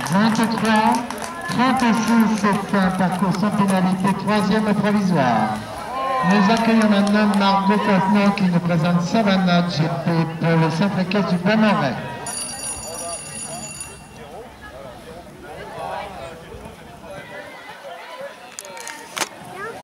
23, 36, c'est un parcours sans pénalité, troisième provisoire. Nous accueillons maintenant Margot Cosno qui nous présente Savannah GP pour le centre équestre du Bon-Marais.